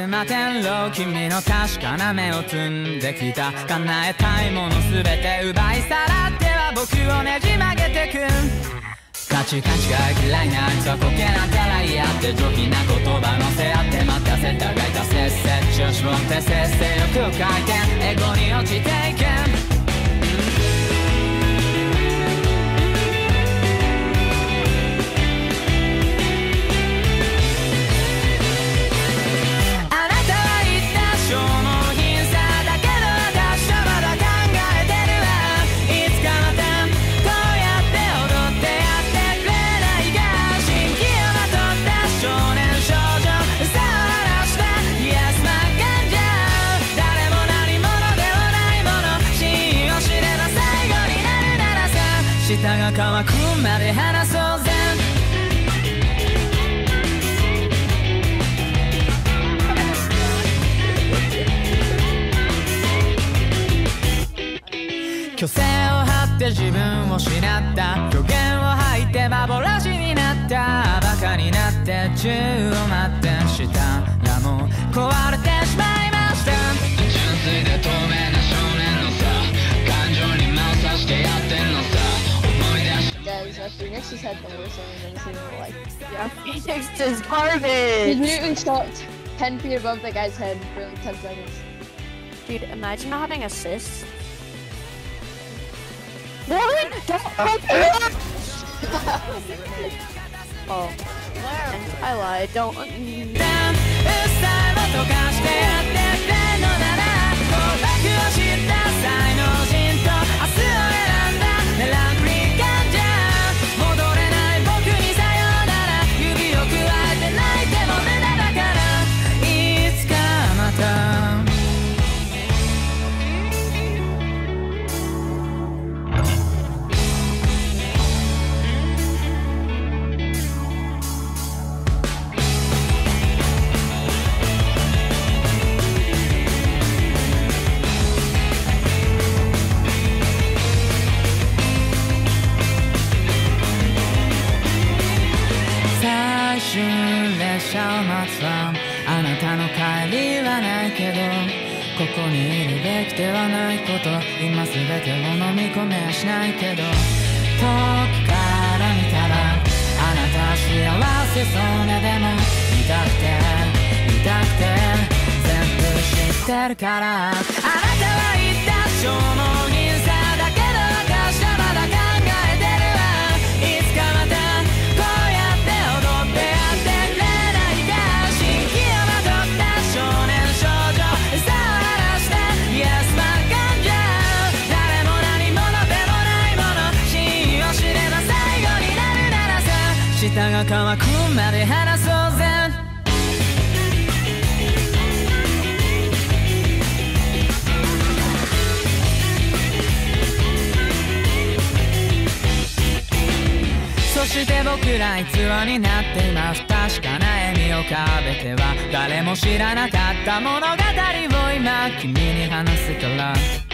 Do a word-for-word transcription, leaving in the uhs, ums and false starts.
摩天楼君の確かな目を摘んできた叶えたいもの全て奪いさらっては僕をねじ曲げてくカチカチが嫌いなあいつはコケなんてらいやって上品な言葉乗せ合って待たせたがいたせっせ調子をってせっせよく回転エゴに落ちていけ舌が乾くまで話そうぜ虚勢を張って自分を失った虚言を吐いて幻になったバカになって宙を待ってしたらもう壊れてしまいました純粋で透明な少年のさ感情に魔を刺してやってんのさ Guys, uh, Phoenix has had the worst thing I've ever seen in my life. Yeah, Phoenix is He garbage! literally stopped ten feet above the guy's head for like ten seconds. Dude, imagine not having assists. What? Don't Oh. I lied. Don't.最終列車を待つわあなたの帰りはないけどここにいるべきではないこと今すべてを飲み込めやしないけど遠くから見たらあなたは幸せそうねでも痛くて痛くて全部知ってるからあなたは言った消耗品さだけど私はまだ考えてるわいつかまたこうやって踊ってやってくれないか新規をまとった少年少女さあ話して Yes ま感情誰も何者でもないもの真意を知れば最後になるならさ舌が乾くまで話そうぜそして僕ら偽になっています確かな笑みを浮かべては誰も知らなかった物語を今君に話すから